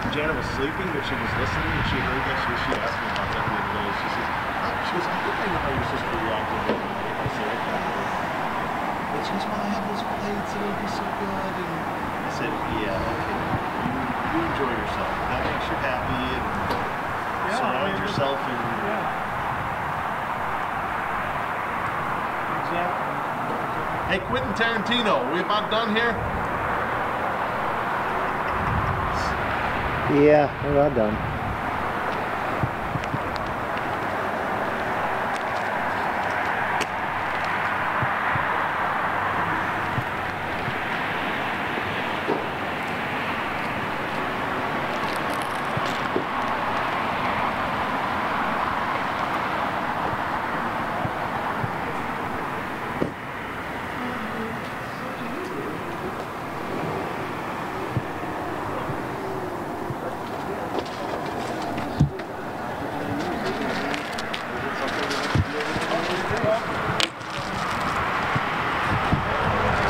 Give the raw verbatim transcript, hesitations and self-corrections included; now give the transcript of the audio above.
Janet was sleeping, but she was listening, and she heard that. She, she asked me about that the other day. She says, oh, she goes, I think I know how your sister reacted when I said it. But she goes, well, I have those plates, and it'll be so good. And I said, yeah, okay. You, you enjoy yourself. That makes you happy, and Yeah, surround I mean, yourself in... Yeah. Exactly. Hey, Quentin Tarantino, are we about done here? Yeah, we're about done.